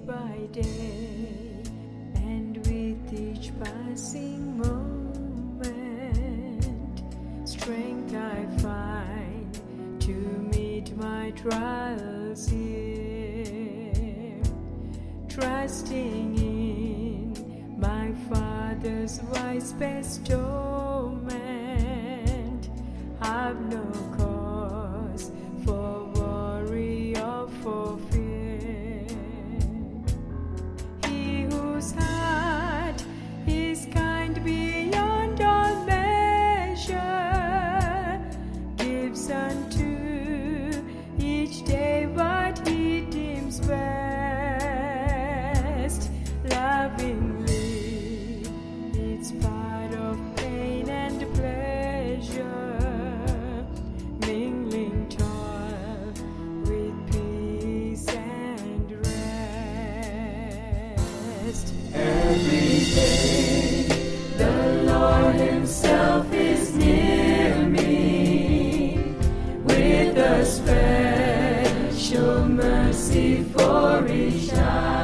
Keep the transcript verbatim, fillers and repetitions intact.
by day, and with each passing moment, strength I find to meet my trials here, trusting in my Father's wise bestowment. Have no cause for worry or for fear. He whose heart is kind beyond all measure gives unto each day what he deems best. Lovingly, it's part of pain and pleasure, mingling toil with peace and rest. Every day the Lord himself is near me, with a special mercy for each eye.